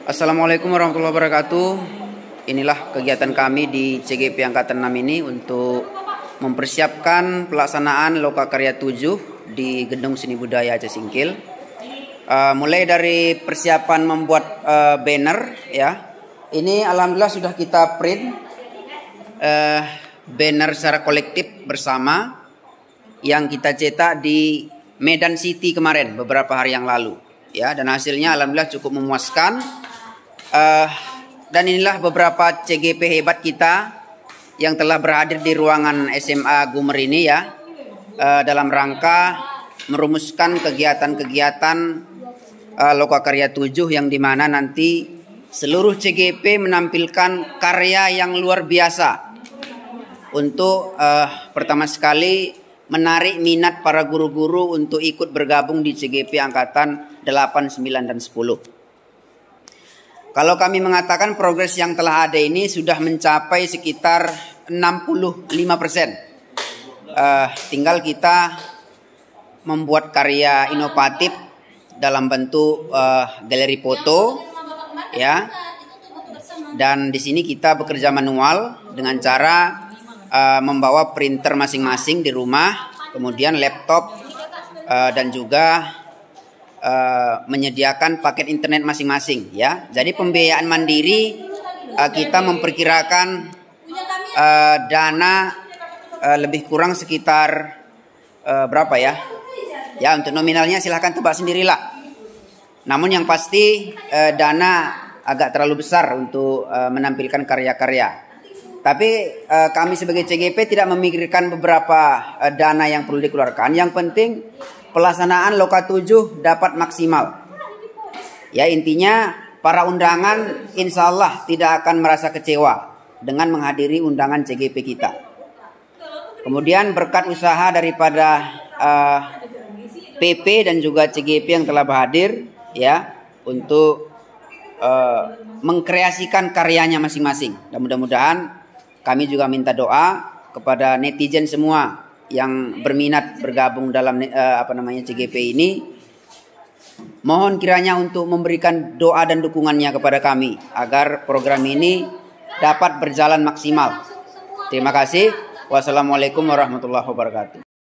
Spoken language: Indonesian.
Assalamualaikum warahmatullahi wabarakatuh. Inilah kegiatan kami di CGP Angkatan 6 ini untuk mempersiapkan pelaksanaan Lokakarya 7 di Gedung Seni Budaya Aceh Singkil. Mulai dari persiapan membuat banner ya. Ini alhamdulillah sudah kita print banner secara kolektif bersama yang kita cetak di Medan City kemarin beberapa hari yang lalu ya, dan hasilnya alhamdulillah cukup memuaskan. Dan inilah beberapa CGP hebat kita yang telah berhadir di ruangan SMA Gumer ini ya, dalam rangka merumuskan kegiatan-kegiatan Lokakarya 7 yang dimana nanti seluruh CGP menampilkan karya yang luar biasa untuk pertama sekali menarik minat para guru-guru untuk ikut bergabung di CGP Angkatan 8, 9, dan 10. Kalau kami mengatakan progres yang telah ada ini sudah mencapai sekitar 65%. Tinggal kita membuat karya inovatif dalam bentuk galeri foto ya. Dan di sini kita bekerja manual dengan cara membawa printer masing-masing di rumah, kemudian laptop dan juga menyediakan paket internet masing-masing ya. Jadi pembiayaan mandiri kita memperkirakan dana lebih kurang sekitar berapa ya? Ya, untuk nominalnya silahkan tebak sendirilah. Namun yang pasti dana agak terlalu besar untuk menampilkan karya-karya. Tapi kami sebagai CGP tidak memikirkan beberapa dana yang perlu dikeluarkan. Yang penting pelaksanaan Loka 7 dapat maksimal. Ya, intinya para undangan insya Allah tidak akan merasa kecewa dengan menghadiri undangan CGP kita. Kemudian berkat usaha daripada PP dan juga CGP yang telah berhadir ya untuk mengkreasikan karyanya masing-masing. Dan mudah-mudahan kami juga minta doa kepada netizen semua yang berminat bergabung dalam CGP ini, mohon kiranya untuk memberikan doa dan dukungannya kepada kami agar program ini dapat berjalan maksimal. Terima kasih. Wassalamualaikum warahmatullahi wabarakatuh.